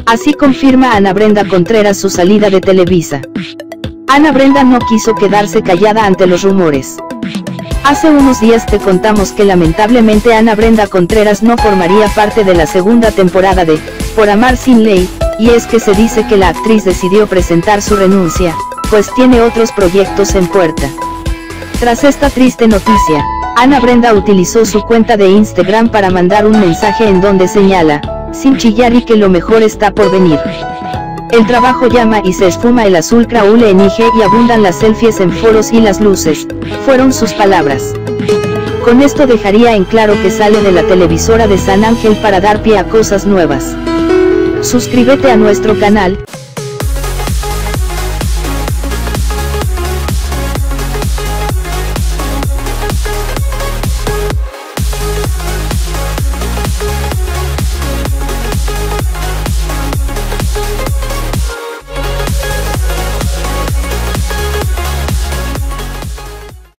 Así confirma Ana Brenda Contreras su salida de Televisa. Ana Brenda no quiso quedarse callada ante los rumores. Hace unos días te contamos que lamentablemente Ana Brenda Contreras no formaría parte de la segunda temporada de Por Amar Sin Ley, y es que se dice que la actriz decidió presentar su renuncia, pues tiene otros proyectos en puerta. Tras esta triste noticia, Ana Brenda utilizó su cuenta de Instagram para mandar un mensaje en donde señala, sin chillar y que lo mejor está por venir. El trabajo llama y se esfuma el azul craule en IG y abundan las selfies en foros y las luces, fueron sus palabras. Con esto dejaría en claro que sale de la televisora de San Ángel para dar pie a cosas nuevas. Suscríbete a nuestro canal.